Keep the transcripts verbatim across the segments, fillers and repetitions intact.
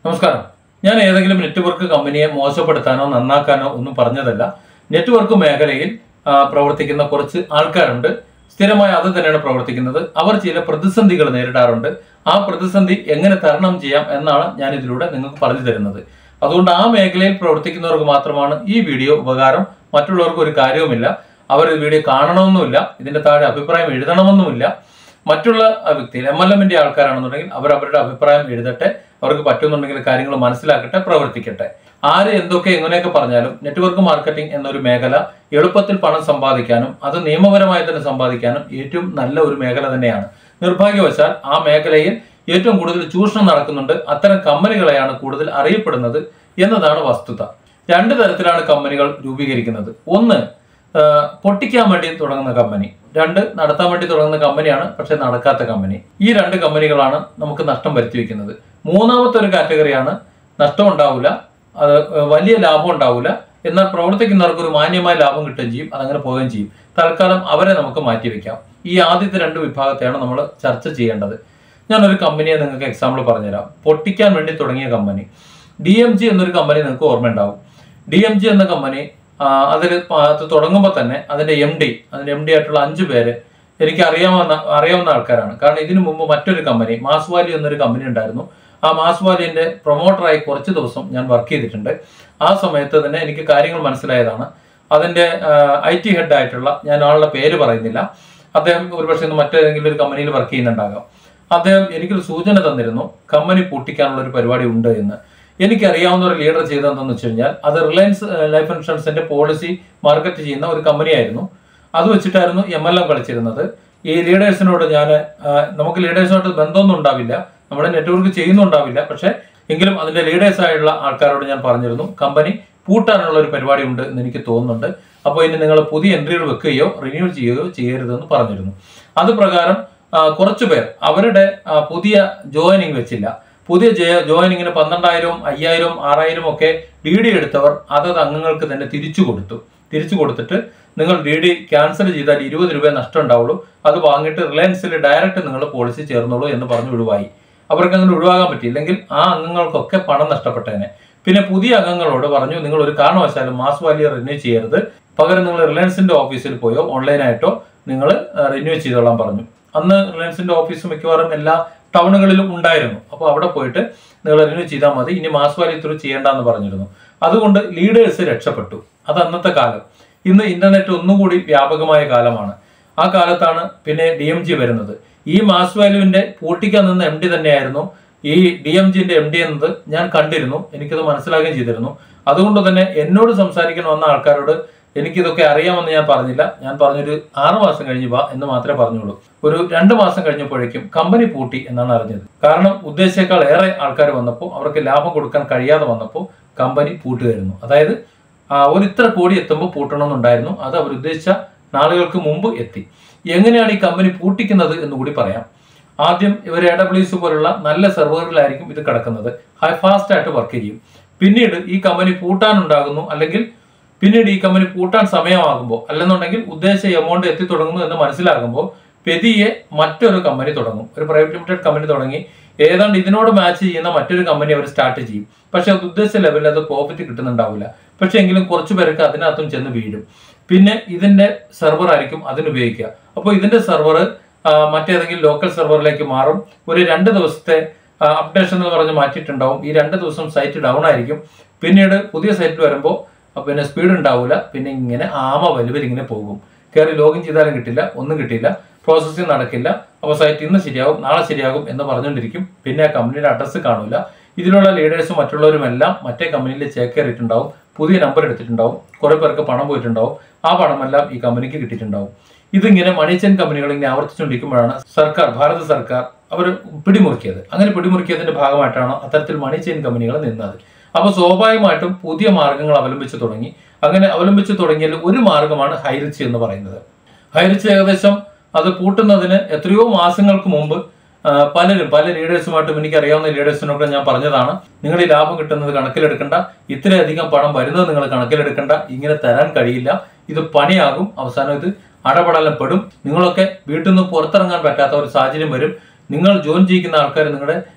നമസ്കാരം. ഞാൻ ഏതെങ്കിലും നെറ്റ്വർക്ക് കമ്പനിയെ മോശപ്പെടുത്താനോ നന്നാക്കാനോ ഒന്നും പറഞ്ഞതല്ല. നെറ്റ്വർക്ക് മേഖലയിൽ പ്രവർത്തിക്കുന്ന കുറച്ച് ആൾക്കാരുണ്ട്. സ്ഥിരമായി അത് തന്നെയാണ് പ്രവർത്തിക്കുന്നത്. അവർ ചില പ്രതിസന്ധികൾ നേരിടാറുണ്ട്. ആ പ്രതിസന്ധി എങ്ങനെ തരണം ചെയ്യാം എന്നാണ് ഞാൻ ഇതിലൂടെ നിങ്ങൾക്ക് പറഞ്ഞു തരുന്നത്. അതുകൊണ്ട് ആ മേഖലയിൽ പ്രവർത്തിക്കുന്നവർക്ക് മാത്രമാണ് ഈ വീഡിയോ ഉപകാരം. മറ്റുള്ളവർക്ക് ഒരു കാര്യവുമില്ല. അവർ ഈ വീഡിയോ കാണണമെന്നുമില്ല. ഇതിന്റെ താഴെ അഭിപ്രായം എഴുതണമെന്നുമില്ല. മറ്റുള്ള വ്യക്തികൾ എം എൽ എമ്മിന്റെ ആൾക്കാരാണെന്നുണ്ടെങ്കിൽ അവർ അവരുടെ അഭിപ്രായം എഴുതട്ടെ. അവർക്ക് പറ്റുന്നുണ്ടെങ്കിൽ കാര്യങ്ങൾ മനസ്സിലാക്കട്ടെ, പ്രവർത്തിക്കട്ടെ. ആര് എന്തൊക്കെ എങ്ങനെയൊക്കെ പറഞ്ഞാലും നെറ്റ്വർക്ക് മാർക്കറ്റിംഗ് എന്നൊരു മേഖല എളുപ്പത്തിൽ പണം സമ്പാദിക്കാനും അത് നിയമപരമായി തന്നെ സമ്പാദിക്കാനും ഏറ്റവും നല്ല ഒരു മേഖല തന്നെയാണ്. നിർഭാഗ്യവശാൽ ആ മേഖലയിൽ ഏറ്റവും കൂടുതൽ ചൂഷണം നടക്കുന്നുണ്ട്. അത്തരം കമ്പനികളെയാണ് കൂടുതൽ അറിയപ്പെടുന്നത് എന്നതാണ് വസ്തുത. രണ്ട് തരത്തിലാണ് കമ്പനികൾ രൂപീകരിക്കുന്നത്. ഒന്ന്, പൊട്ടിക്കാൻ വേണ്ടി തുടങ്ങുന്ന കമ്പനി. രണ്ട്, നടത്താൻ വേണ്ടി തുടങ്ങുന്ന കമ്പനിയാണ് പക്ഷെ നടക്കാത്ത കമ്പനി. ഈ രണ്ട് കമ്പനികളാണ് നമുക്ക് നഷ്ടം വരുത്തി വെക്കുന്നത്. മൂന്നാമത്തെ ഒരു കാറ്റഗറിയാണ് നഷ്ടം ഉണ്ടാവില്ല, അത് വലിയ ലാഭം ഉണ്ടാവില്ല, എന്നാൽ പ്രവർത്തിക്കുന്നവർക്ക് ഒരു മാന്യമായ ലാഭം കിട്ടുകയും ചെയ്യും, അതങ്ങനെ പോവുകയും ചെയ്യും. തൽക്കാലം അവരെ നമുക്ക് മാറ്റിവെക്കാം. ഈ ആദ്യത്തെ രണ്ട് വിഭാഗത്തെയാണ് നമ്മൾ ചർച്ച ചെയ്യേണ്ടത്. ഞാനൊരു കമ്പനിയെ നിങ്ങൾക്ക് എക്സാമ്പിൾ പറഞ്ഞുതരാം. പൊട്ടിക്കാൻ വേണ്ടി തുടങ്ങിയ കമ്പനി ഡി എം ജി എന്നൊരു കമ്പനി നിങ്ങൾക്ക് ഓർമ്മയുണ്ടാവും. ഡി എം ജി എന്ന കമ്പനി അതിൽ തുടങ്ങുമ്പോൾ തന്നെ അതിന്റെ എം ഡി അതിന്റെ എം ഡി ആയിട്ടുള്ള അഞ്ചു പേര് എനിക്ക് അറിയാവുന്ന അറിയാവുന്ന ആൾക്കാരാണ്. കാരണം ഇതിനു മുമ്പ് മറ്റൊരു കമ്പനി മാസ് വാല്യൂ എന്നൊരു കമ്പനി ഉണ്ടായിരുന്നു. ആ മാസ് വാല്യൂന്റെ പ്രൊമോട്ടറായി കുറച്ച് ദിവസം ഞാൻ വർക്ക് ചെയ്തിട്ടുണ്ട്. ആ സമയത്ത് തന്നെ എനിക്ക് കാര്യങ്ങൾ മനസ്സിലായതാണ്. അതിന്റെ ഐ ടി ഹെഡ് ആയിട്ടുള്ള, ഞാൻ ആളുടെ പേര് പറയുന്നില്ല, അദ്ദേഹം ഒരുപക്ഷെ ഇന്ന് മറ്റേതെങ്കിലും ഒരു കമ്പനിയിൽ വർക്ക് ചെയ്യുന്നുണ്ടാകാം. അദ്ദേഹം എനിക്കൊരു സൂചന തന്നിരുന്നു കമ്പനി പൂട്ടിക്കാനുള്ള ഒരു പരിപാടി ഉണ്ട് എന്ന്. എനിക്കറിയാവുന്ന ഒരു ലീഡർ ചെയ്തതെന്ന് വെച്ച് കഴിഞ്ഞാൽ അത് റിലയൻസ് ലൈഫ് ഇൻഷുറൻസിന്റെ പോളിസി മാർക്കറ്റ് ചെയ്യുന്ന ഒരു കമ്പനിയായിരുന്നു. അത് വെച്ചിട്ടായിരുന്നു എം എൽ എം കളിച്ചിരുന്നത്. ഈ ലീഡേഴ്സിനോട് ഞാൻ നമുക്ക് ലീഡേഴ്സിനോട് ബന്ധമൊന്നും ഉണ്ടാവില്ല, നമ്മുടെ നെറ്റ്വർക്ക് ചെയ്യുന്നുണ്ടാവില്ല, പക്ഷെ എങ്കിലും അതിന്റെ ലീഡേഴ്സ് ആയിട്ടുള്ള ആൾക്കാരോട് ഞാൻ പറഞ്ഞിരുന്നു കമ്പനി പൂട്ടാനുള്ള ഒരു പരിപാടി ഉണ്ട് എന്ന് എനിക്ക് തോന്നുന്നുണ്ട്. അപ്പോൾ ഇനി നിങ്ങൾ പുതിയ എൻട്രികൾ വെക്കുകയോ റിന്യൂ ചെയ്യുകയോ ചെയ്യരുതെന്ന് പറഞ്ഞിരുന്നു. അത് പ്രകാരം കുറച്ചു പേർ അവരുടെ പുതിയ ജോയിനിങ് വെച്ചില്ല. പുതിയ ജോയിനിങ്ങിന് പന്ത്രണ്ടായിരവും അയ്യായിരവും ആറായിരം ഒക്കെ ഡി ഡി എടുത്തവർ അതത് അംഗങ്ങൾക്ക് തന്നെ തിരിച്ചു കൊടുത്തു. തിരിച്ചു കൊടുത്തിട്ട് നിങ്ങൾ ഡി ഡി ക്യാൻസൽ ചെയ്താൽ ഇരുപത് രൂപ നഷ്ടം ഉണ്ടാവുള്ളൂ, അത് വാങ്ങിയിട്ട് റിലയൻസിൽ ഡയറക്റ്റ് നിങ്ങൾ പോളിസി ചേർന്നോളൂ എന്ന് പറഞ്ഞ് ഒഴിവായി. അവർക്ക് അങ്ങനെ ഒഴിവാകാൻ പറ്റിയില്ലെങ്കിൽ ആ അംഗങ്ങൾക്കൊക്കെ പണം നഷ്ടപ്പെട്ടേനെ. പിന്നെ പുതിയ അംഗങ്ങളോട് പറഞ്ഞു നിങ്ങൾ ഒരു കാരണവശാലും മാസ് വാല്യൂ റിന്യൂ ചെയ്യരുത്, പകരം നിങ്ങൾ റിലയൻസിന്റെ ഓഫീസിൽ പോയോ ഓൺലൈനായിട്ടോ നിങ്ങൾ റിന്യൂ ചെയ്തോളാൻ പറഞ്ഞു. അന്ന് റിലയൻസിന്റെ ഓഫീസ് മിക്കവാറും എല്ലാ ടൗണുകളിലും ഉണ്ടായിരുന്നു. അപ്പോൾ അവിടെ പോയിട്ട് നിങ്ങൾ റിന്യൂ ചെയ്താൽ മതി, ഇനി മാസ് വാല്യൂ ത്രൂ ചെയ്യേണ്ടെന്ന് പറഞ്ഞിരുന്നു. അതുകൊണ്ട് ലീഡേഴ്സ് രക്ഷപ്പെട്ടു. അത് അന്നത്തെ കാലം. ഇന്ന് ഇന്റർനെറ്റ് ഒന്നുകൂടി വ്യാപകമായ കാലമാണ്. ആ കാലത്താണ് പിന്നെ ഡി എം ജി വരുന്നത്. ഈ മാസ് വാല്യൂവിന്റെ പൂട്ടിക്കാൻ നിന്ന എം ഡി തന്നെയായിരുന്നു ഈ ഡി എം ജിന്റെ എം ഡി എന്നത് ഞാൻ കണ്ടിരുന്നു. എനിക്കത് മനസ്സിലാക്കുകയും ചെയ്തിരുന്നു. അതുകൊണ്ട് തന്നെ എന്നോട് സംസാരിക്കാൻ വന്ന ആൾക്കാരോട് എനിക്കിതൊക്കെ അറിയാമെന്ന് ഞാൻ പറഞ്ഞില്ല. ഞാൻ പറഞ്ഞൊരു ആറു മാസം കഴിഞ്ഞ് വാ എന്ന് മാത്രമേ പറഞ്ഞുള്ളൂ. ഒരു രണ്ട് മാസം കഴിഞ്ഞപ്പോഴേക്കും കമ്പനി പൂട്ടി എന്നാണ് അറിഞ്ഞത്. കാരണം ഉദ്ദേശിച്ചേക്കാൾ ഏറെ ആൾക്കാർ വന്നപ്പോൾ അവർക്ക് ലാഭം കൊടുക്കാൻ കഴിയാതെ വന്നപ്പോൾ കമ്പനി പൂട്ടുകയായിരുന്നു. അതായത് ഒരു ഇത്ര കോടി എത്തുമ്പോൾ പൂട്ടണമെന്നുണ്ടായിരുന്നു. അത് അവർ ഉദ്ദേശിച്ച നാളുകൾക്ക് മുമ്പ് എത്തി. എങ്ങനെയാണ് ഈ കമ്പനി പൂട്ടിക്കുന്നത് എന്ന് കൂടി പറയാം. ആദ്യം ഇവർ എ ഡബ്ല്യു എസ് പോലുള്ള നല്ല സെർവറിലായിരിക്കും ഇത് കിടക്കുന്നത്. ഹൈ ഫാസ്റ്റ് ആയിട്ട് വർക്ക് ചെയ്യും. പിന്നീട് ഈ കമ്പനി പൂട്ടാനുണ്ടാകുന്നു, അല്ലെങ്കിൽ പിന്നീട് ഈ കമ്പനി പൂട്ടാൻ സമയമാകുമ്പോൾ, അല്ലെന്നുണ്ടെങ്കിൽ ഉദ്ദേശിച്ച എമൗണ്ട് എത്തി തുടങ്ങുന്നു എന്ന് മനസ്സിലാകുമ്പോൾ പെതിയെ മറ്റൊരു കമ്പനി തുടങ്ങും. ഒരു പ്രൈവറ്റ് ലിമിറ്റഡ് കമ്പനി തുടങ്ങി ഏതാണ്ട് ഇതിനോട് മാച്ച് ചെയ്യുന്ന മറ്റൊരു കമ്പനി അവർ സ്റ്റാർട്ട് ചെയ്യും. പക്ഷെ അത് ഉദ്ദേശിച്ച ലെവലിൽ അത് പ്രോഫിറ്റ് കിട്ടുന്നുണ്ടാവില്ല. പക്ഷെ എങ്കിലും കുറച്ചു പേർക്ക് അതിനകത്തും ചെന്ന് വീഴും. പിന്നെ ഇതിന്റെ സെർവർ ആയിരിക്കും അതിനുപയോഗിക്കുക. അപ്പോൾ ഇതിന്റെ സെർവർ മറ്റേതെങ്കിലും ലോക്കൽ സെർവറിലേക്ക് മാറും. ഒരു രണ്ട് ദിവസത്തെ അപ്ഡേഷൻ എന്ന് പറഞ്ഞ് മാറ്റിയിട്ടുണ്ടാവും. ഈ രണ്ട് ദിവസം സൈറ്റ് ഡൗൺ ആയിരിക്കും. പിന്നീട് പുതിയ സൈറ്റിൽ വരുമ്പോൾ പിന്നെ സ്പീഡ് ഉണ്ടാവില്ല. പിന്നെ ഇങ്ങനെ ആമ വലുവൽ ഇങ്ങനെ പോകും. കയറി ലോഗിൻ ചെയ്താലും കിട്ടില്ല, ഒന്നും കിട്ടില്ല, പ്രോസസ്സിങ് നടക്കില്ല. അപ്പോൾ സൈറ്റ് ഇന്ന് ശരിയാകും, നാളെ ശരിയാകും എന്ന് പറഞ്ഞുകൊണ്ടിരിക്കും. പിന്നെ ആ കമ്പനിയുടെ അഡ്രസ്സ് കാണില്ല. ഇതിലുള്ള ലീഡേഴ്സും മറ്റുള്ളവരും എല്ലാം മറ്റേ കമ്പനിയിൽ ചേക്കേറിയിട്ടുണ്ടാവും, പുതിയ നമ്പർ എടുത്തിട്ടുണ്ടാവും, കുറെ പേർക്ക് പണം പോയിട്ടുണ്ടാവും. ആ പണമെല്ലാം ഈ കമ്പനിക്ക് കിട്ടിയിട്ടുണ്ടാവും. ഇതിങ്ങനെ മണി ചെയിൻ കമ്പനികൾ ഇങ്ങനെ ആവർത്തിച്ചുകൊണ്ടിരിക്കുമ്പോഴാണ് സർക്കാർ ഭാരത സർക്കാർ അവർ പിടിമുറുക്കിയത്. അങ്ങനെ പിടിമുറുക്കിയതിന്റെ ഭാഗമായിട്ടാണ് അത്തരത്തിൽ മണി ചെയിൻ കമ്പനികൾ നിന്നത്. അപ്പോൾ സ്വാഭാവികമായിട്ടും പുതിയ മാർഗങ്ങൾ അവലംബിച്ചു തുടങ്ങി. അങ്ങനെ അവലംബിച്ചു തുടങ്ങിയാൽ ഒരു മാർഗമാണ് ഹൈറിച്ച് എന്ന് പറയുന്നത്. ഹൈറിച്ച് ഏകദേശം അത് പൂട്ടുന്നതിന് എത്രയോ മാസങ്ങൾക്ക് മുമ്പ് പലരും പല ലീഡേഴ്സുമായിട്ടും എനിക്കറിയാവുന്ന ലീഡേഴ്സിനൊക്കെ ഞാൻ പറഞ്ഞതാണ്, നിങ്ങൾ ഈ ലാഭം കിട്ടുന്നത് കണക്കിലെടുക്കണ്ട, ഇത്രയധികം പണം വരുന്നത് നിങ്ങൾ കണക്കിലെടുക്കണ്ട, ഇങ്ങനെ തരാൻ കഴിയില്ല, ഇത് പണിയാകും, അവസാനം ഇത് അടപടലം പെടും, നിങ്ങളൊക്കെ വീട്ടിൽ നിന്ന് പുറത്തിറങ്ങാൻ പറ്റാത്ത ഒരു സാഹചര്യം വരും, നിങ്ങൾ ജോയിൻ ചെയ്യിക്കുന്ന ആൾക്കാർ നിങ്ങളുടെ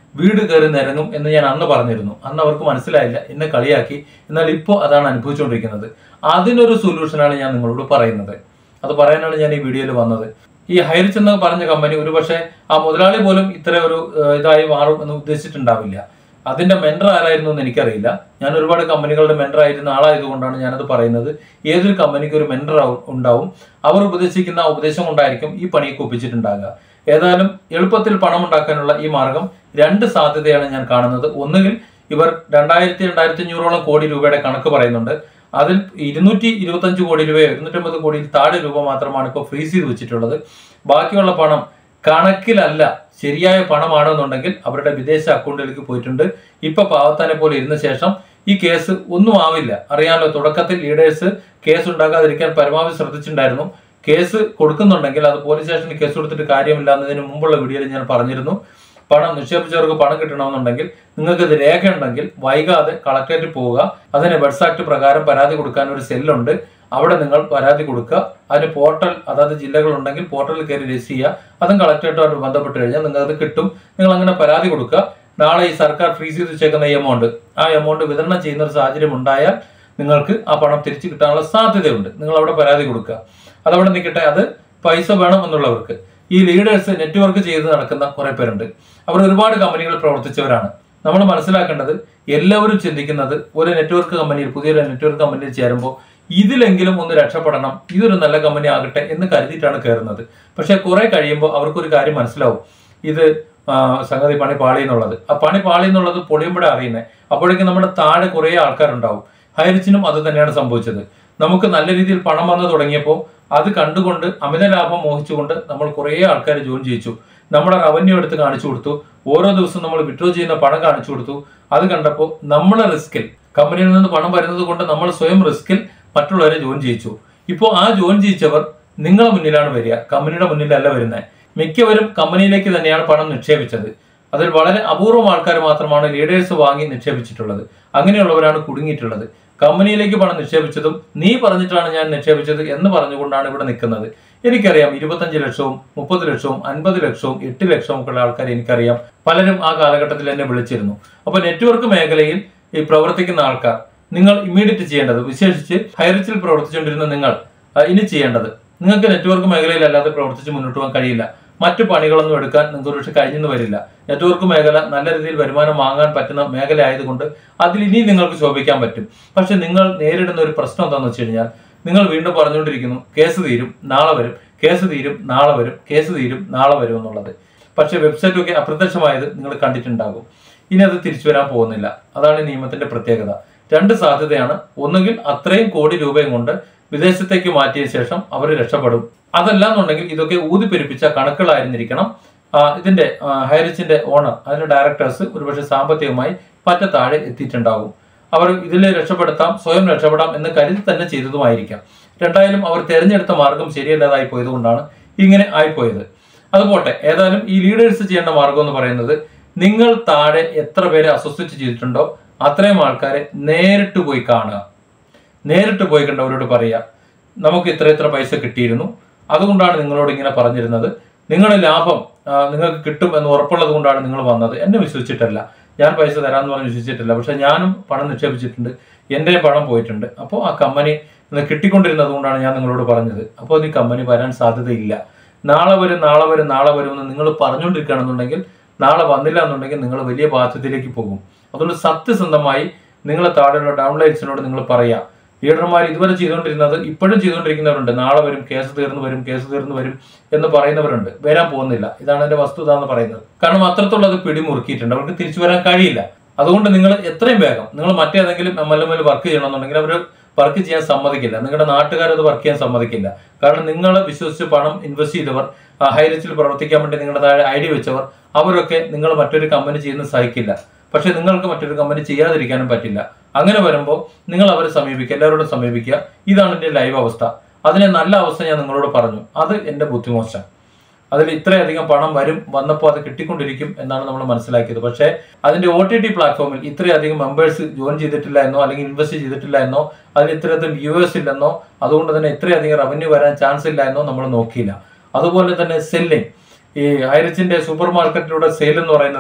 വീട് കയറി നിരങ്ങും എന്ന് ഞാൻ അന്ന് പറഞ്ഞിരുന്നു. അന്ന് അവർക്ക് മനസ്സിലായില്ല, എന്നെ കളിയാക്കി. എന്നാൽ ഇപ്പോൾ അതാണ് അനുഭവിച്ചുകൊണ്ടിരിക്കുന്നത്. അതിനൊരു സൊല്യൂഷനാണ് ഞാൻ നിങ്ങളോട് പറയുന്നത്. അത് പറയാനാണ് ഞാൻ ഈ വീഡിയോയിൽ വന്നത്. ഈ ഹൈറിച്ച് എന്ന് പറഞ്ഞ കമ്പനി ഒരു പക്ഷേ ആ മുതലാളി പോലും ഇത്ര ഒരു ഇതായി മാറും എന്ന് ഉദ്ദേശിച്ചിട്ടുണ്ടാവില്ല. അതിന്റെ മെന്റർ ആരായിരുന്നു എന്ന് എനിക്കറിയില്ല. ഞാൻ ഒരുപാട് കമ്പനികളുടെ മെന്റർ ആയിരുന്ന ആളായതുകൊണ്ടാണ് ഞാനത് പറയുന്നത്. ഏതൊരു കമ്പനിക്ക് ഒരു മെന്റർ ഉണ്ടാവും. അവർ ഉപദേശിക്കുന്ന ഉപദേശം കൊണ്ടായിരിക്കും ഈ പണിയൊക്കെ ഒപ്പിച്ചിട്ടുണ്ടാകുക. ഏതായാലും എളുപ്പത്തിൽ പണം ഉണ്ടാക്കാനുള്ള ഈ മാർഗം രണ്ട് സാധ്യതയാണ് ഞാൻ കാണുന്നത്. ഒന്നുകിൽ ഇവർ രണ്ടായിരത്തി രണ്ടായിരത്തി അഞ്ഞൂറോളം കോടി രൂപയുടെ കണക്ക് പറയുന്നുണ്ട്. അതിൽ ഇരുന്നൂറ്റി ഇരുപത്തഞ്ച് കോടി രൂപയോ ഇരുന്നൂറ്റമ്പത് കോടിയിൽ താഴെ രൂപ മാത്രമാണ് ഇപ്പോൾ ഫ്രീസ് ചെയ്ത് വെച്ചിട്ടുള്ളത്. ബാക്കിയുള്ള പണം കണക്കിലല്ല, ശരിയായ പണമാണെന്നുണ്ടെങ്കിൽ അവരുടെ വിദേശ അക്കൗണ്ടിലേക്ക് പോയിട്ടുണ്ട്. ഇപ്പൊ പാവത്താനെ പോലെ ഇരുന്ന ശേഷം ഈ കേസ് ഒന്നും ആവില്ല. അറിയാമല്ലോ, തുടക്കത്തിൽ ലീഡേഴ്സ് കേസ് ഉണ്ടാകാതിരിക്കാൻ പരമാവധി ശ്രദ്ധിച്ചിട്ടുണ്ടായിരുന്നു. കേസ് കൊടുക്കുന്നുണ്ടെങ്കിൽ അത് പോലീസ് സ്റ്റേഷനിൽ കേസ് കൊടുത്തിട്ട് കാര്യമില്ല എന്നതിന് മുമ്പുള്ള വീഡിയോയിൽ ഞാൻ പറഞ്ഞിരുന്നു. പണം നിക്ഷേപിച്ചവർക്ക് പണം കിട്ടണമെന്നുണ്ടെങ്കിൽ നിങ്ങൾക്ക് ഇത് രേഖയുണ്ടെങ്കിൽ വൈകാതെ കളക്ടറേറ്റിൽ പോവുക. അതിന് ബഡ്സ് ആക്ട് പ്രകാരം പരാതി കൊടുക്കാൻ ഒരു സെല്ലുണ്ട്. അവിടെ നിങ്ങൾ പരാതി കൊടുക്കുക. അതിന് പോർട്ടൽ, അതായത് ജില്ലകളുണ്ടെങ്കിൽ പോർട്ടലിൽ കയറി രജിസ്റ്റർ ചെയ്യുക. അതും കളക്ടറേറ്റുമായിട്ട് ബന്ധപ്പെട്ട് കഴിഞ്ഞാൽ നിങ്ങൾക്ക് അത് കിട്ടും. നിങ്ങൾ അങ്ങനെ പരാതി കൊടുക്കുക. നാളെ ഈ സർക്കാർ ഫ്രീസ് ചെയ്ത് വെച്ചേക്കുന്ന ഈ എമൗണ്ട് ആ എമൗണ്ട് വിതരണം ചെയ്യുന്ന ഒരു സാഹചര്യം ഉണ്ടായാൽ നിങ്ങൾക്ക് ആ പണം തിരിച്ചു കിട്ടാനുള്ള സാധ്യതയുണ്ട്. നിങ്ങൾ അവിടെ പരാതി കൊടുക്കുക. അതവിടെ നിൽക്കട്ടെ. അത് പൈസ വേണം എന്നുള്ളവർക്ക് ഈ ലീഡേഴ്സ് നെറ്റ്വർക്ക് ചെയ്ത് നടക്കുന്ന കുറെ പേരുണ്ട്. അവർ ഒരുപാട് കമ്പനികളിൽ പ്രവർത്തിച്ചവരാണ്. നമ്മൾ മനസ്സിലാക്കേണ്ടത്, എല്ലാവരും ചിന്തിക്കുന്നത് ഒരു നെറ്റ്വർക്ക് കമ്പനിയിൽ, പുതിയൊരു നെറ്റ്വർക്ക് കമ്പനിയിൽ ചേരുമ്പോൾ ഇതിലെങ്കിലും ഒന്ന് രക്ഷപ്പെടണം, ഇതൊരു നല്ല കമ്പനി ആകട്ടെ എന്ന് കരുതിയിട്ടാണ് കയറുന്നത്. പക്ഷെ കുറെ കഴിയുമ്പോൾ അവർക്കൊരു കാര്യം മനസ്സിലാവും, ഇത് സംഗതി പണി പാളി എന്നുള്ളത്. ആ പണി പാളി എന്നുള്ളത് പൊളിയുമ്പോഴേ അറിയുന്നത്. അപ്പോഴേക്കും നമ്മുടെ താഴെ കുറേ ആൾക്കാരുണ്ടാവും. ഹൈറിച്ചിനും അത് തന്നെയാണ് സംഭവിച്ചത്. നമുക്ക് നല്ല രീതിയിൽ പണം വന്നു തുടങ്ങിയപ്പോൾ അത് കണ്ടുകൊണ്ട് അമിത ലാഭം മോഹിച്ചുകൊണ്ട് നമ്മൾ കുറേ ആൾക്കാരെ ജോയിൻ ചെയ്യിച്ചു. നമ്മുടെ റവന്യൂ എടുത്ത് കാണിച്ചു കൊടുത്തു. ഓരോ ദിവസവും നമ്മൾ വിഡ്രോ ചെയ്യുന്ന പണം കാണിച്ചു കൊടുത്തു. അത് കണ്ടപ്പോൾ നമ്മളെ റിസ്കിൽ, കമ്പനിയിൽ നിന്ന് പണം വരുന്നത് കൊണ്ട് നമ്മൾ സ്വയം റിസ്കിൽ മറ്റുള്ളവരെ ജോയിൻ ചെയ്യിച്ചു. ഇപ്പോൾ ആ ജോയിൻ ചെയ്യിച്ചവർ നിങ്ങളെ മുന്നിലാണ് വരിക, കമ്പനിയുടെ മുന്നിലല്ല വരുന്നത്. മിക്കവരും കമ്പനിയിലേക്ക് തന്നെയാണ് പണം നിക്ഷേപിച്ചത്. അതിൽ വളരെ അപൂർവം ആൾക്കാർ മാത്രമാണ് ലീഡേഴ്സ് വാങ്ങി നിക്ഷേപിച്ചിട്ടുള്ളത്. അങ്ങനെയുള്ളവരാണ് കുടുങ്ങിയിട്ടുള്ളത്. കമ്പനിയിലേക്ക് പണം നിക്ഷേപിച്ചതും നീ പറഞ്ഞിട്ടാണ് ഞാൻ നിക്ഷേപിച്ചത് എന്ന് പറഞ്ഞുകൊണ്ടാണ് ഇവിടെ നിൽക്കുന്നത്. എനിക്കറിയാം, ഇരുപത്തഞ്ച് ലക്ഷവും മുപ്പത് ലക്ഷവും അൻപത് ലക്ഷവും എട്ട് ലക്ഷവും ഒക്കെ ഉള്ള ആൾക്കാർ എനിക്കറിയാം. പലരും ആ കാലഘട്ടത്തിൽ എന്നെ വിളിച്ചിരുന്നു. അപ്പൊ നെറ്റ്വർക്ക് മേഖലയിൽ ഈ പ്രവർത്തിക്കുന്ന ആൾക്കാർ, നിങ്ങൾ ഇമ്മീഡിയറ്റ് ചെയ്യേണ്ടത്, വിശേഷിച്ച് ഹൈറിച്ചിൽ പ്രവർത്തിച്ചുകൊണ്ടിരുന്ന നിങ്ങൾ ഇനി ചെയ്യേണ്ടത്, നിങ്ങൾക്ക് നെറ്റ്വർക്ക് മേഖലയിൽ അല്ലാതെ പ്രവർത്തിച്ച് മുന്നോട്ട് പോകാൻ കഴിയില്ല. മറ്റു പണികളൊന്നും എടുക്കാൻ നിങ്ങൾക്ക് ഒരു പക്ഷേ കഴിഞ്ഞെന്ന് വരില്ല. നെറ്റ്വർക്ക് മേഖല നല്ല രീതിയിൽ വരുമാനം വാങ്ങാൻ പറ്റുന്ന മേഖല ആയതുകൊണ്ട് അതിൽ ഇനി നിങ്ങൾക്ക് ശോഭിക്കാൻ പറ്റും. പക്ഷെ നിങ്ങൾ നേരിടുന്ന ഒരു പ്രശ്നം എന്താണെന്ന് വെച്ച് കഴിഞ്ഞാൽ, നിങ്ങൾ വീണ്ടും പറഞ്ഞുകൊണ്ടിരിക്കുന്നു കേസ് തീരും നാളെ വരും, കേസ് തീരും നാളെ വരും, കേസ് തീരും നാളെ വരും എന്നുള്ളത്. പക്ഷെ വെബ്സൈറ്റൊക്കെ അപ്രത്യക്ഷമായത് നിങ്ങൾ കണ്ടിട്ടുണ്ടാകും. ഇനി അത് തിരിച്ചു വരാൻ പോകുന്നില്ല. അതാണ് ഈ നിയമത്തിന്റെ പ്രത്യേകത. രണ്ട് സാധ്യതയാണ്. ഒന്നുകിൽ അത്രയും കോടി രൂപയും കൊണ്ട് വിദേശത്തേക്ക് മാറ്റിയ ശേഷം അവർ രക്ഷപ്പെടും. അതല്ല എന്നുണ്ടെങ്കിൽ ഇതൊക്കെ ഊതിപ്പെരുപ്പിച്ച കണക്കുകളായിരുന്നിരിക്കണം. ഇതിന്റെ ഹൈറിച്ചിന്റെ ഓണർ, അതിന്റെ ഡയറക്ടേഴ്സ് ഒരുപക്ഷെ സാമ്പത്തികമായി പറ്റ താഴെ എത്തിയിട്ടുണ്ടാകും. അവർ ഇതിൽ രക്ഷപ്പെടുത്താം, സ്വയം രക്ഷപ്പെടാം എന്ന് കരുതി തന്നെ ചെയ്തതുമായിരിക്കാം. രണ്ടായാലും അവർ തിരഞ്ഞെടുത്ത മാർഗം ശരിയല്ലാതായി പോയത് കൊണ്ടാണ് ഇങ്ങനെ ആയിപ്പോയത്. അതുപോട്ടെ, ഏതായാലും ഈ ലീഡേഴ്സ് ചെയ്യേണ്ട മാർഗം എന്ന് പറയുന്നത്, നിങ്ങൾ താഴെ എത്ര പേരെ അസോസിയേറ്റ് ചെയ്തിട്ടുണ്ടോ അത്രയും ആൾക്കാരെ നേരിട്ട് പോയി കാണുക. നേരിട്ട് പോയി കണ്ടവരോട് പറയുക, നമുക്ക് ഇത്ര ഇത്ര പൈസ കിട്ടിയിരുന്നു, അതുകൊണ്ടാണ് നിങ്ങളോട് ഇങ്ങനെ പറഞ്ഞിരുന്നത്, നിങ്ങളുടെ ലാഭം നിങ്ങൾക്ക് കിട്ടും എന്ന് ഉറപ്പുള്ളത് കൊണ്ടാണ് നിങ്ങൾ വന്നത്. എന്നെ വിശ്വസിച്ചിട്ടല്ല, ഞാൻ പൈസ തരാമെന്ന് പറഞ്ഞ് വിശ്വസിച്ചിട്ടില്ല. പക്ഷെ ഞാനും പണം നിക്ഷേപിച്ചിട്ടുണ്ട്, എൻ്റെ പണം പോയിട്ടുണ്ട്. അപ്പോൾ ആ കമ്പനി കിട്ടിക്കൊണ്ടിരുന്നത് കൊണ്ടാണ് ഞാൻ നിങ്ങളോട് പറഞ്ഞത്. അപ്പോൾ ഈ കമ്പനി വരാൻ സാധ്യതയില്ല. നാളെ വരും നാളെ വരും നാളെ വരും എന്ന് നിങ്ങൾ പറഞ്ഞുകൊണ്ടിരിക്കുകയാണെന്നുണ്ടെങ്കിൽ, നാളെ വന്നില്ല എന്നുണ്ടെങ്കിൽ നിങ്ങൾ വലിയ ബാധ്യതയിലേക്ക് പോകും. അതുകൊണ്ട് സത്യസന്ധമായി നിങ്ങളെ താഴെയുള്ള ഡൗൺലൈൻസിനോട് നിങ്ങൾ പറയാം. ലീഡർമാർ ഇതുവരെ ചെയ്തുകൊണ്ടിരുന്നത് ഇപ്പോഴും ചെയ്തുകൊണ്ടിരിക്കുന്നവരുണ്ട്. നാളെ വരും, കേസ് തീർന്നു വരും, കേസ് തീർന്നു വരും എന്ന് പറയുന്നവരുണ്ട്. വരാൻ പോകുന്നില്ല. ഇതാണ് എൻ്റെ വസ്തുത എന്ന് പറയുന്നത്. കാരണം അത്രത്തോളം അത് പിടിമുറുക്കിയിട്ടുണ്ട്. അവർക്ക് തിരിച്ചു വരാൻ കഴിയില്ല. അതുകൊണ്ട് നിങ്ങൾ എത്രയും വേഗം, നിങ്ങൾ മറ്റേതെങ്കിലും M L M L work ചെയ്യണമെന്നുണ്ടെങ്കിൽ അവർ വർക്ക് ചെയ്യാൻ സമ്മതിക്കില്ല. നിങ്ങളുടെ നാട്ടുകാരത് വർക്ക് ചെയ്യാൻ സമ്മതിക്കില്ല. കാരണം നിങ്ങളെ വിശ്വസിച്ച് പണം ഇൻവെസ്റ്റ് ചെയ്തവർ, ഹൈറിച്ചിൽ പ്രവർത്തിക്കാൻ വേണ്ടി നിങ്ങളുടെ താഴെ ഐ ഡി വെച്ചവർ, അവരൊക്കെ നിങ്ങൾ മറ്റൊരു കമ്പനി ചെയ്യുന്നത് സഹിക്കില്ല. പക്ഷെ നിങ്ങൾക്ക് മറ്റൊരു കമ്പനി ചെയ്യാതിരിക്കാനും പറ്റില്ല. അങ്ങനെ വരുമ്പോൾ നിങ്ങൾ അവരെ സമീപിക്കുക, എല്ലാവരോടും സമീപിക്കുക. ഇതാണ് എൻ്റെ ലൈവ് അവസ്ഥ. അതിനെ നല്ല അവസ്ഥ ഞാൻ നിങ്ങളോട് പറഞ്ഞു. അത് എൻ്റെ ബുദ്ധിമോശം. അതിൽ ഇത്രയധികം പണം വരും, വന്നപ്പോൾ അത് കിട്ടിക്കൊണ്ടിരിക്കും എന്നാണ് നമ്മൾ മനസ്സിലാക്കിയത്. പക്ഷേ അതിന്റെ ഒ ടി ടി പ്ലാറ്റ്ഫോമിൽ ഇത്രയധികം മെമ്പേഴ്സ് ജോയിൻ ചെയ്തിട്ടില്ല എന്നോ അല്ലെങ്കിൽ ഇൻവെസ്റ്റ് ചെയ്തിട്ടില്ല എന്നോ അതിൽ ഇത്രയധികം വ്യൂവേഴ്സ് ഇല്ലെന്നോ അതുകൊണ്ട് തന്നെ ഇത്രയധികം റവന്യൂ വരാൻ ചാൻസ് ഇല്ല എന്നോ നമ്മൾ നോക്കിയില്ല. അതുപോലെ തന്നെ സെല്ലിംഗ്, ഈ ഹൈറിച്ചിന്റെ സൂപ്പർ മാർക്കറ്റിലൂടെ സെയിൽ എന്ന് പറയുന്നത്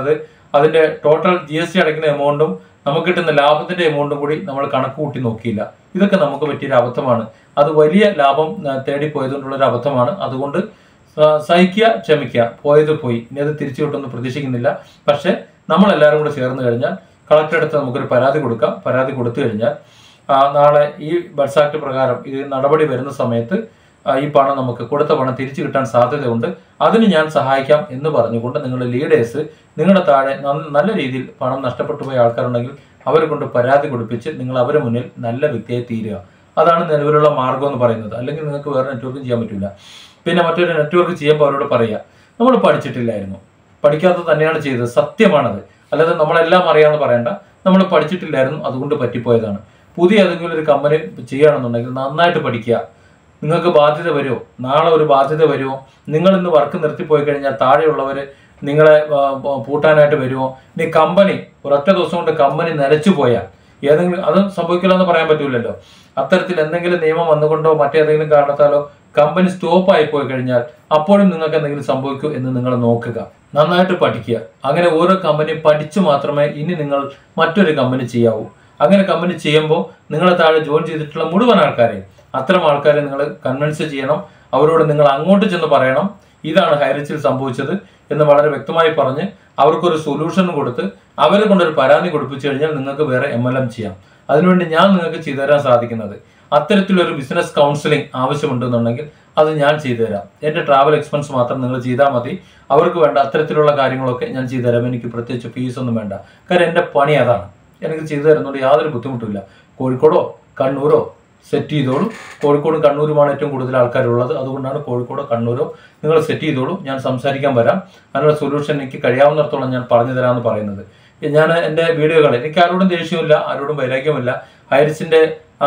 അതിന്റെ ടോട്ടൽ ജി എസ് ടി അടയ്ക്കുന്ന എമൗണ്ടും നമുക്ക് കിട്ടുന്ന ലാഭത്തിന്റെ എമൗണ്ടും കൂടി നമ്മൾ കണക്ക് കൂട്ടി നോക്കിയില്ല. ഇതൊക്കെ നമുക്ക് പറ്റിയൊരു അബദ്ധമാണ്. അത് വലിയ ലാഭം തേടിപ്പോയതുകൊണ്ടുള്ള ഒരു അബദ്ധമാണ്. അതുകൊണ്ട് സഹിക്കുക, ക്ഷമിക്കുക, പോയത് പോയി, ഇനി അത് തിരിച്ചു കിട്ടുമെന്ന് പ്രതീക്ഷിക്കുന്നില്ല. പക്ഷെ നമ്മളെല്ലാവരും കൂടെ ചേർന്ന് കഴിഞ്ഞാൽ കളക്ടറുടെ അടുത്ത് നമുക്കൊരു പരാതി കൊടുക്കാം. പരാതി കൊടുത്തു കഴിഞ്ഞാൽ നാളെ ഈ ബഡ്സ് ആക്ട് പ്രകാരം ഇത് നടപടി വരുന്ന സമയത്ത് ഈ പണം നമുക്ക് കൊടുത്ത പണം തിരിച്ചു കിട്ടാൻ സാധ്യതയുണ്ട്. അതിന് ഞാൻ സഹായിക്കാം എന്ന് പറഞ്ഞുകൊണ്ട് നിങ്ങളുടെ ലീഡേഴ്സ് നിങ്ങളുടെ താഴെ നല്ല രീതിയിൽ പണം നഷ്ടപ്പെട്ടു പോയ ആൾക്കാരുണ്ടെങ്കിൽ അവരെ കൊണ്ട് പരാതി കൊടുപ്പിച്ച് നിങ്ങൾ അവരുടെ മുന്നിൽ നല്ല വ്യക്തിയായി തീരുക. അതാണ് നിലവിലുള്ള മാർഗം എന്ന് പറയുന്നത്. അല്ലെങ്കിൽ നിങ്ങൾക്ക് വേറെ നെറ്റ്വർക്കും ചെയ്യാൻ പറ്റില്ല. പിന്നെ മറ്റൊരു നെറ്റ്വർക്ക് ചെയ്യുമ്പോൾ അവരോട് പറയുക, നമ്മൾ പഠിച്ചിട്ടില്ലായിരുന്നു, പഠിക്കാത്തത് തന്നെയാണ് ചെയ്തത്, സത്യമാണത്. അല്ലാതെ നമ്മളെല്ലാം അറിയാമെന്ന് പറയണ്ട. നമ്മൾ പഠിച്ചിട്ടില്ലായിരുന്നു, അതുകൊണ്ട് പറ്റിപ്പോയതാണ്. പുതിയ ഏതെങ്കിലും ഒരു കമ്പനി ചെയ്യുകയാണെന്നുണ്ടെങ്കിൽ നന്നായിട്ട് പഠിക്കുക. നിങ്ങൾക്ക് ബാധ്യത വരുമോ? നാളെ ഒരു ബാധ്യത വരുമോ? നിങ്ങൾ ഇന്ന് വർക്ക് നിർത്തിപ്പോയി കഴിഞ്ഞാൽ താഴെയുള്ളവർ നിങ്ങളെ പൂട്ടാനായിട്ട് വരുമോ? ഇനി കമ്പനി ഒരൊറ്റ ദിവസം കൊണ്ട് കമ്പനി നിലച്ചു പോയാൽ ഏതെങ്കിലും അത് സംഭവിക്കില്ല എന്ന് പറയാൻ പറ്റൂലല്ലോ. അത്തരത്തിൽ എന്തെങ്കിലും നിയമം വന്നുകൊണ്ടോ മറ്റേതെങ്കിലും കാരണത്താലോ കമ്പനി സ്റ്റോപ്പ് ആയി പോയി കഴിഞ്ഞാൽ അപ്പോഴും നിങ്ങൾക്ക് എന്തെങ്കിലും സംഭവിക്കൂ എന്ന് നിങ്ങൾ നോക്കുക. നന്നായിട്ട് പഠിക്കുക. അങ്ങനെ ഓരോ കമ്പനി പഠിച്ചു മാത്രമേ ഇനി നിങ്ങൾ മറ്റൊരു കമ്പനി ചെയ്യാവൂ. അങ്ങനെ കമ്പനി ചെയ്യുമ്പോൾ നിങ്ങളെ താഴെ ജോയിൻ ചെയ്തിട്ടുള്ള മുഴുവൻ ആൾക്കാരെയും അത്തരം ആൾക്കാരെ നിങ്ങൾ കൺവിൻസ് ചെയ്യണം. അവരോട് നിങ്ങൾ അങ്ങോട്ട് ചെന്ന് പറയണം, ഇതാണ് ഹൈറിച്ചിൽ സംഭവിച്ചത് എന്ന് വളരെ വ്യക്തമായി പറഞ്ഞ് അവർക്കൊരു സൊല്യൂഷൻ കൊടുത്ത് അവരെ കൊണ്ടൊരു പരാതി കൊടുപ്പിച്ചു കഴിഞ്ഞാൽ നിങ്ങൾക്ക് വേറെ എം എൽ എം ചെയ്യാം. അതിനുവേണ്ടി ഞാൻ നിങ്ങൾക്ക് ചെയ്തു തരാൻ സാധിക്കുന്നത് അത്തരത്തിലൊരു ബിസിനസ് കൗൺസിലിംഗ് ആവശ്യമുണ്ടെന്നുണ്ടെങ്കിൽ അത് ഞാൻ ചെയ്തു തരാം. എൻ്റെ ട്രാവൽ എക്സ്പെൻസ് മാത്രം നിങ്ങൾ ചെയ്താൽ മതി. അവർക്ക് വേണ്ട അത്തരത്തിലുള്ള കാര്യങ്ങളൊക്കെ ഞാൻ ചെയ്തു തരാം. എനിക്ക് പ്രത്യേകിച്ച് ഫീസൊന്നും വേണ്ട. കാരണം എൻ്റെ പണി അതാണ്. എനിക്ക് ചെയ്തു തരുന്നതുകൊണ്ട് യാതൊരു ബുദ്ധിമുട്ടില്ല. കോഴിക്കോടോ കണ്ണൂരോ സെറ്റ് ചെയ്തോളൂ. കോഴിക്കോടും കണ്ണൂരുമാണ് ഏറ്റവും കൂടുതൽ ആൾക്കാരുള്ളത്. അതുകൊണ്ടാണ് കോഴിക്കോടോ കണ്ണൂരോ നിങ്ങൾ സെറ്റ് ചെയ്തോളൂ. ഞാൻ സംസാരിക്കാൻ വരാം. അതിനുള്ള സൊല്യൂഷൻ എനിക്ക് കഴിയാവുന്നിടത്തോളം ഞാൻ പറഞ്ഞു തരാമെന്ന് പറയുന്നത്. ഞാൻ എൻ്റെ വീഡിയോകൾ എനിക്ക് ആരോടും ദേഷ്യമില്ല, ആരോടും വൈരാഗ്യമില്ല. ഹൈറിച്ചിൻ്റെ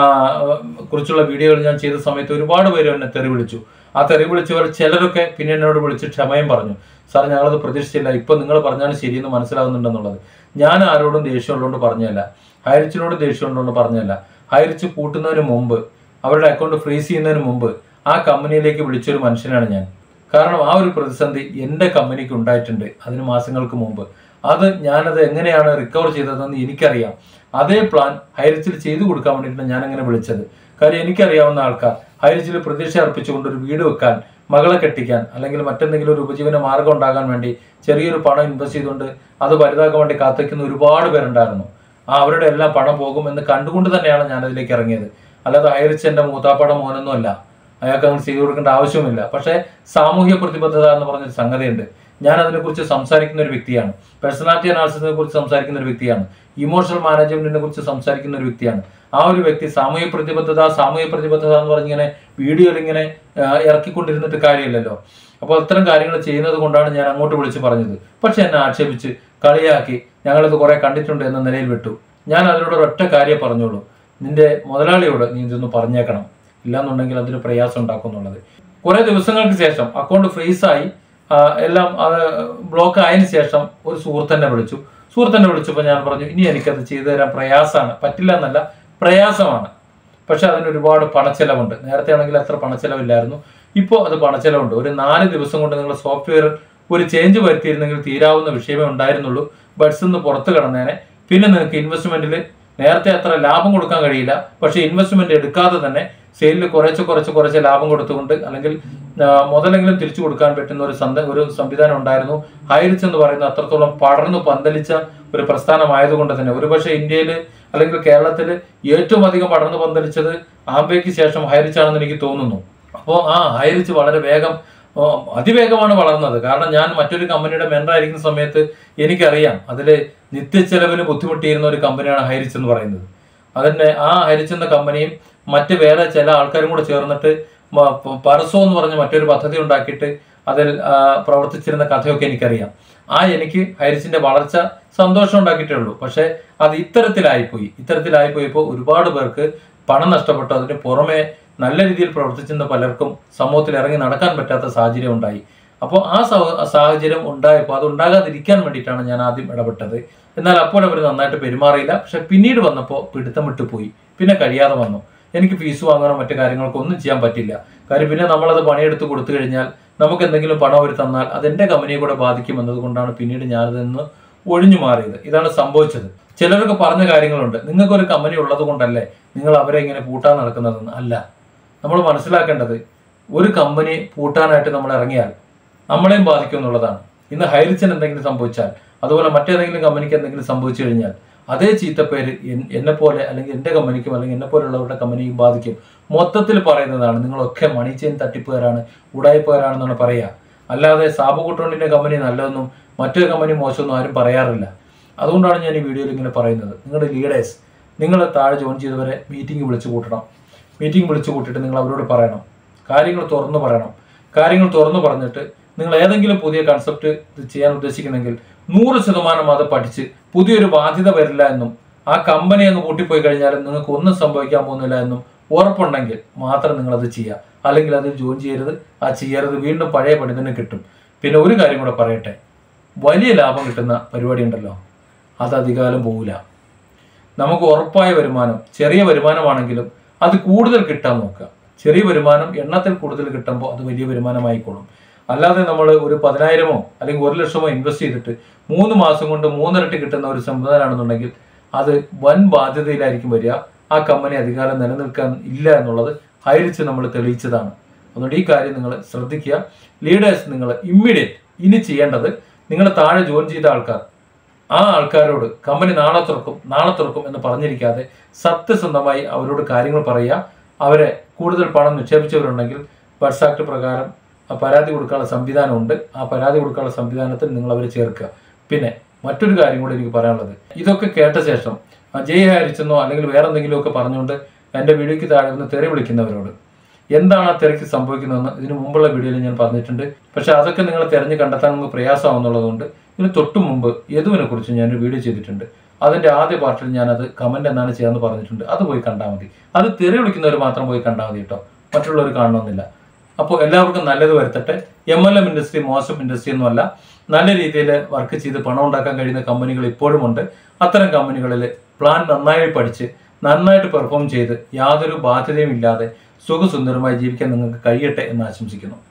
കുറിച്ചുള്ള വീഡിയോകൾ ഞാൻ ചെയ്ത സമയത്ത് ഒരുപാട് പേര് എന്നെ തെറി വിളിച്ചു. ആ തെറി വിളിച്ചവർ ചിലരൊക്കെ പിന്നെ എന്നോട് വിളിച്ച് ക്ഷമയും പറഞ്ഞു. സാർ, ഞങ്ങളത് പ്രതീക്ഷിച്ചില്ല, ഇപ്പം നിങ്ങൾ പറഞ്ഞാണ് ശരിയെന്ന് മനസ്സിലാവുന്നുണ്ടെന്നുള്ളത്. ഞാൻ ആരോടും ദേഷ്യമുള്ളതുകൊണ്ട് പറഞ്ഞല്ല, ഹൈറിച്ചിനോട് ദേഷ്യമുള്ളതുകൊണ്ട് പറഞ്ഞല്ല. ഹൈറിച്ച് കൂട്ടുന്നതിന് മുമ്പ്, അവരുടെ അക്കൗണ്ട് ഫ്രീസ് ചെയ്യുന്നതിന് മുമ്പ് ആ കമ്പനിയിലേക്ക് വിളിച്ചൊരു മനുഷ്യനാണ് ഞാൻ. കാരണം ആ ഒരു പ്രതിസന്ധി എൻ്റെ കമ്പനിക്ക് ഉണ്ടായിട്ടുണ്ട് അതിന് മാസങ്ങൾക്ക് മുമ്പ്. അത് ഞാനത് എങ്ങനെയാണ് റിക്കവർ ചെയ്തതെന്ന് എനിക്കറിയാം. അതേ പ്ലാൻ ഹൈറിച്ചിൽ ചെയ്തു കൊടുക്കാൻ വേണ്ടിയിട്ടാണ് ഞാൻ അങ്ങനെ വിളിച്ചത്. കാര്യം എനിക്കറിയാവുന്ന ആൾക്കാർ ഹൈറിച്ചിൽ പ്രതീക്ഷ അർപ്പിച്ചുകൊണ്ട് ഒരു വീട് വെക്കാൻ, മകളെ കെട്ടിക്കാൻ, അല്ലെങ്കിൽ മറ്റെന്തെങ്കിലും ഒരു ഉപജീവന മാർഗം ഉണ്ടാകാൻ വേണ്ടി ചെറിയൊരു പണം ഇൻവെസ്റ്റ് ചെയ്തുകൊണ്ട് അത് വലുതാക്കാൻ വേണ്ടി കാത്തിരിക്കുന്ന ഒരുപാട് പേരുണ്ടായിരുന്നു. ആ അവരുടെ എല്ലാം പണം പോകും എന്ന് കണ്ടുകൊണ്ട് തന്നെയാണ് ഞാൻ അതിലേക്ക് ഇറങ്ങിയത്. അല്ലാതെ ഹൈറിച്ച് എൻ്റെ മൂത്താപ്പാട മോനൊന്നും അല്ല. അയാൾക്ക് അങ്ങനെ ചെയ്തു കൊടുക്കേണ്ട ആവശ്യമില്ല. പക്ഷേ സാമൂഹ്യ പ്രതിബദ്ധത എന്ന് പറഞ്ഞൊരു സംഗതിയുണ്ട്. ഞാൻ അതിനെക്കുറിച്ച് സംസാരിക്കുന്ന ഒരു വ്യക്തിയാണ്. പേഴ്സണാലിറ്റി അനാലിസിസിനെ കുറിച്ച് സംസാരിക്കുന്ന ഒരു വ്യക്തിയാണ്. ഇമോഷണൽ മാനേജ്മെന്റിനെ കുറിച്ച് സംസാരിക്കുന്ന ഒരു വ്യക്തിയാണ്. ആ ഒരു വ്യക്തി സാമൂഹ്യ പ്രതിബദ്ധത സാമൂഹ്യ പ്രതിബദ്ധത എന്ന് പറഞ്ഞിങ്ങനെ വീഡിയോയിൽ ഇങ്ങനെ ഇറക്കിക്കൊണ്ടിരുന്നിട്ട് കാര്യമില്ലല്ലോ. അപ്പോൾ അത്തരം കാര്യങ്ങൾ ചെയ്യുന്നത് കൊണ്ടാണ് ഞാൻ അങ്ങോട്ട് വിളിച്ച് പറഞ്ഞത്. പക്ഷെ എന്നെ ആക്ഷേപിച്ച് കളിയാക്കി ഞങ്ങളിത് കുറെ കണ്ടിട്ടുണ്ട് എന്ന നിലയിൽ വിട്ടു. ഞാൻ അതിനോട് ഒരൊറ്റ കാര്യം പറഞ്ഞോളൂ, നിന്റെ മുതലാളിയോട് നീ ഇതൊന്ന് പറഞ്ഞേക്കണം, ഇല്ലാന്നുണ്ടെങ്കിൽ അതൊരു പ്രയാസം ഉണ്ടാക്കും എന്നുള്ളത്. കുറെ ദിവസങ്ങൾക്ക് ശേഷം അക്കൗണ്ട് ഫ്രീസായി എല്ലാം അത് ബ്ലോക്ക് ആയതിനു ശേഷം ഒരു സുഹൃത്തിനെ വിളിച്ചു. സുഹൃത്തിനെ വിളിച്ചപ്പോൾ ഞാൻ പറഞ്ഞു, ഇനി എനിക്കത് ചെയ്തു തരാൻ പ്രയാസമാണ്, പറ്റില്ല എന്നല്ല, പ്രയാസമാണ്. പക്ഷെ അതിന് ഒരുപാട് പണച്ചെലവുണ്ട്. നേരത്തെ ആണെങ്കിൽ അത്ര പണച്ചെലവില്ലായിരുന്നു, ഇപ്പോൾ അത് പണച്ചെലവുണ്ട്. ഒരു നാല് ദിവസം കൊണ്ട് നിങ്ങൾ സോഫ്റ്റ്വെയർ ഒരു ചേഞ്ച് വരുത്തിയിരുന്നെങ്കിൽ തീരാവുന്ന വിഷയമേ ഉണ്ടായിരുന്നുള്ളൂ. ബഡ്സ് നിന്ന് പുറത്ത് കിടന്നേനെ. പിന്നെ നിങ്ങൾക്ക് ഇൻവെസ്റ്റ്മെന്റിൽ നേരത്തെ അത്ര ലാഭം കൊടുക്കാൻ കഴിയില്ല, പക്ഷെ ഇൻവെസ്റ്റ്മെന്റ് എടുക്കാതെ തന്നെ സെയിലിൽ കുറച്ച് കുറച്ച് കുറച്ച് ലാഭം കൊടുത്തുകൊണ്ട് അല്ലെങ്കിൽ മുതലെങ്കിലും തിരിച്ചു കൊടുക്കാൻ പറ്റുന്ന ഒരു സന്ത ഒരു സംവിധാനം ഉണ്ടായിരുന്നു. ഹൈറിച്ച് എന്ന് പറയുന്ന അത്രത്തോളം പടർന്നു പന്തലിച്ച ഒരു പ്രസ്ഥാനമായതുകൊണ്ട് തന്നെ ഒരുപക്ഷെ ഇന്ത്യയിൽ അല്ലെങ്കിൽ കേരളത്തിൽ ഏറ്റവും അധികം പടർന്നു പന്തലിച്ചത് ആംബേക്ക് ശേഷം ഹൈറിച്ചാണെന്ന് എനിക്ക് തോന്നുന്നു. അപ്പോൾ ആ ഹൈറിച്ച് വളരെ വേഗം അതിവേഗമാണ് വളർന്നത്. കാരണം ഞാൻ മറ്റൊരു കമ്പനിയുടെ മെമ്പറായിരിക്കുന്ന സമയത്ത് എനിക്കറിയാം അതിൽ നിത്യച്ചെലവിന് ബുദ്ധിമുട്ടിയിരുന്ന ഒരു കമ്പനിയാണ് ഹൈറിച്ച് എന്ന് പറയുന്നത്. അതിൻ്റെ ആ ഹൈറിച്ച് എന്ന കമ്പനിയും മറ്റ് വേറെ ചില ആൾക്കാരും കൂടെ ചേർന്നിട്ട് പർസോ എന്ന് പറഞ്ഞ മറ്റൊരു പദ്ധതി ഉണ്ടാക്കിയിട്ട് അതിൽ പ്രവർത്തിച്ചിരുന്ന കഥയൊക്കെ എനിക്കറിയാം. ആ എനിക്ക് ഹൈറിച്ചിന്റെ വളർച്ച സന്തോഷം ഉണ്ടാക്കിയിട്ടേ ഉള്ളൂ. പക്ഷെ അത് ഇത്തരത്തിലായിപ്പോയി ഇത്തരത്തിലായിപ്പോയപ്പോൾ ഒരുപാട് പേർക്ക് പണം നഷ്ടപ്പെട്ടു. അതിന് പുറമെ നല്ല രീതിയിൽ പ്രവർത്തിച്ചിരുന്ന പലർക്കും സമൂഹത്തിൽ ഇറങ്ങി നടക്കാൻ പറ്റാത്ത സാഹചര്യം ഉണ്ടായി. അപ്പോൾ ആ സാഹചര്യം ഉണ്ടായപ്പോൾ അത് ഉണ്ടാകാതിരിക്കാൻ വേണ്ടിയിട്ടാണ് ഞാൻ ആദ്യം ഇടപെട്ടത്. എന്നാൽ അപ്പോൾ അവർ നന്നായിട്ട് പെരുമാറിയില്ല. പക്ഷെ പിന്നീട് വന്നപ്പോൾ പിടുത്തം വിട്ടു പോയി, പിന്നെ കഴിയാതെ വന്നു. എനിക്ക് ഫീസ് വാങ്ങാനോ മറ്റു കാര്യങ്ങൾക്കോ ഒന്നും ചെയ്യാൻ പറ്റില്ല. കാര്യം പിന്നെ നമ്മളത് പണിയെടുത്ത് കൊടുത്തു കഴിഞ്ഞാൽ നമുക്ക് എന്തെങ്കിലും പണം അവർ തന്നാൽ അതെൻ്റെ കമ്പനിയെ കൂടെ ബാധിക്കും എന്നതുകൊണ്ടാണ് പിന്നീട് ഞാനതിൽ നിന്ന് ഒഴിഞ്ഞു മാറിയത്. ഇതാണ് സംഭവിച്ചത്. ചിലർക്ക് പറഞ്ഞ കാര്യങ്ങളുണ്ട്, നിങ്ങൾക്കൊരു കമ്പനി ഉള്ളത് കൊണ്ടല്ലേ നിങ്ങൾ അവരെ ഇങ്ങനെ പൂട്ടാൻ നടക്കുന്നതെന്ന്. അല്ല, നമ്മൾ മനസ്സിലാക്കേണ്ടത് ഒരു കമ്പനി പൂട്ടാനായിട്ട് നമ്മൾ ഇറങ്ങിയാൽ നമ്മളെയും ബാധിക്കും എന്നുള്ളതാണ്. ഇന്ന് ഹൈറിച്ചിന് എന്തെങ്കിലും സംഭവിച്ചാൽ, അതുപോലെ മറ്റേതെങ്കിലും കമ്പനിക്ക് എന്തെങ്കിലും സംഭവിച്ചു കഴിഞ്ഞാൽ അതേ ചീത്തപ്പേര് എന്നെ പോലെ അല്ലെങ്കിൽ എൻ്റെ കമ്പനിക്കും അല്ലെങ്കിൽ എന്നെ പോലുള്ളവരുടെ കമ്പനിയും ബാധിക്കും. മൊത്തത്തിൽ പറയുന്നതാണ് നിങ്ങളൊക്കെ മണി ചെയിൻ തട്ടിപ്പുകാരാണ്, ഉടായ്പുകാരാണെന്നാണ് പറയുക. അല്ലാതെ സാബുകുട്ടോണ്ടിൻ്റെ കമ്പനി നല്ലതെന്നും മറ്റൊരു കമ്പനി മോശമൊന്നും ആരും പറയാറില്ല. അതുകൊണ്ടാണ് ഞാൻ ഈ വീഡിയോയിൽ ഇങ്ങനെ പറയുന്നത്. നിങ്ങളുടെ ലീഡേഴ്സ്, നിങ്ങൾ താഴെ ജോയിൻ ചെയ്തവരെ മീറ്റിംഗ് വിളിച്ചു കൂട്ടണം. മീറ്റിംഗ് വിളിച്ചു കൂട്ടിയിട്ട് നിങ്ങൾ അവരോട് പറയണം, കാര്യങ്ങൾ തുറന്നു പറയണം. കാര്യങ്ങൾ തുറന്നു പറഞ്ഞിട്ട് നിങ്ങൾ ഏതെങ്കിലും പുതിയ കൺസെപ്റ്റ് ചെയ്യാൻ ഉദ്ദേശിക്കുന്നെങ്കിൽ നൂറ് ശതമാനം അത് പഠിച്ച് പുതിയൊരു ബാധ്യത വരില്ല എന്നും ആ കമ്പനി അങ്ങ് പൂട്ടിപ്പോയി കഴിഞ്ഞാലും നിങ്ങൾക്ക് ഒന്നും സംഭവിക്കാൻ പോകുന്നില്ല എന്നും ഉറപ്പുണ്ടെങ്കിൽ മാത്രം നിങ്ങളത് ചെയ്യുക. അല്ലെങ്കിൽ അത് ജോയിൻ ചെയ്യരുത്, ആ ചെയ്യരുത്. വീണ്ടും പഴയ പണി തന്നെ കിട്ടും. പിന്നെ ഒരു കാര്യം കൂടെ പറയട്ടെ, വലിയ ലാഭം കിട്ടുന്ന പരിപാടി ഉണ്ടല്ലോ, അത് അധികാലം പോകില്ല. നമുക്ക് ഉറപ്പായ വരുമാനം, ചെറിയ വരുമാനമാണെങ്കിലും അത് കൂടുതൽ കിട്ടാൻ നോക്കുക. ചെറിയ വരുമാനം എണ്ണത്തിൽ കൂടുതൽ കിട്ടുമ്പോൾ അത് വലിയ വരുമാനമായിക്കോളും. അല്ലാതെ നമ്മൾ ഒരു പതിനായിരമോ അല്ലെങ്കിൽ ഒരു ലക്ഷമോ ഇൻവെസ്റ്റ് ചെയ്തിട്ട് മൂന്ന് മാസം കൊണ്ട് മൂന്നിരട്ടി കിട്ടുന്ന ഒരു സംവിധാനമാണെന്നുണ്ടെങ്കിൽ അത് വൻ ബാധ്യതയിലായിരിക്കും വരിക. ആ കമ്പനി അധികാലം നിലനിൽക്കാൻ ഇല്ല എന്നുള്ളത് ഹൈറിച്ച് നമ്മൾ തെളിയിച്ചതാണ്. അതുകൊണ്ട് ഈ കാര്യം നിങ്ങൾ ശ്രദ്ധിക്കുക. ലീഡേഴ്സ്, നിങ്ങൾ ഇമ്മീഡിയറ്റ് ഇനി ചെയ്യേണ്ടത്, നിങ്ങൾ താഴെ ജോയിൻ ചെയ്ത ആൾക്കാർ, ആ ആൾക്കാരോട് കമ്പനി നാളെ തുറക്കും നാളെ തുറക്കും എന്ന് പറഞ്ഞിരിക്കാതെ സത്യസന്ധമായി അവരോട് കാര്യങ്ങൾ പറയുക. അവരെ കൂടുതൽ പണം നിക്ഷേപിച്ചവരുണ്ടെങ്കിൽ ബഡ്സ് ആക്ട് പ്രകാരം പരാതി കൊടുക്കാനുള്ള സംവിധാനമുണ്ട്. ആ പരാതി കൊടുക്കാനുള്ള സംവിധാനത്തിൽ നിങ്ങൾ അവരെ ചേർക്കുക. പിന്നെ മറ്റൊരു കാര്യം കൂടി എനിക്ക് പറയാനുള്ളത്, ഇതൊക്കെ കേട്ട ശേഷം ജയ് ഹാരിച്ചെന്നോ അല്ലെങ്കിൽ വേറെ എന്തെങ്കിലുമൊക്കെ പറഞ്ഞുകൊണ്ട് എൻ്റെ വീഡിയോയ്ക്ക് താഴെ ഒന്ന് തെറി വിളിക്കുന്നവരോട് എന്താണ് ആ തിരക്ക് സംഭവിക്കുന്നതെന്ന് ഇതിനു മുമ്പുള്ള വീഡിയോയിൽ ഞാൻ പറഞ്ഞിട്ടുണ്ട്. പക്ഷെ അതൊക്കെ നിങ്ങൾ തിരഞ്ഞ് കണ്ടെത്താൻ നമുക്ക് പ്രയാസമാവുന്നുള്ളതുകൊണ്ട് ഇതിന് തൊട്ടു മുമ്പ് യദുവിനെ കുറിച്ച് ഞാനൊരു വീഡിയോ ചെയ്തിട്ടുണ്ട്. അതിൻ്റെ ആദ്യ പാർട്ടിൽ ഞാനത് കമൻറ്റ് എന്നാണ് ചെയ്യാമെന്ന് പറഞ്ഞിട്ടുണ്ട്. അത് പോയി കണ്ടാൽ മതി. അത് തെറി വിളിക്കുന്നവർ മാത്രം പോയി കണ്ടാൽ മതി കേട്ടോ, മറ്റുള്ളവർ കാണണമെന്നില്ല. അപ്പോൾ എല്ലാവർക്കും നല്ലത് വരുത്തട്ടെ. എം എൽ എം ഇൻഡസ്ട്രി മോശം ഇൻഡസ്ട്രി ഒന്നുമല്ല. നല്ല രീതിയിൽ വർക്ക് ചെയ്ത് പണം ഉണ്ടാക്കാൻ കഴിയുന്ന കമ്പനികൾ ഇപ്പോഴും ഉണ്ട്. അത്തരം കമ്പനികളിൽ പ്ലാൻ നന്നായി പഠിച്ച് നന്നായിട്ട് പെർഫോം ചെയ്ത് യാതൊരു ബാധ്യതയും ഇല്ലാതെ സുഖസുന്ദരമായി ജീവിക്കാൻ നിങ്ങൾക്ക് കഴിയട്ടെ എന്ന് ആശംസിക്കുന്നു.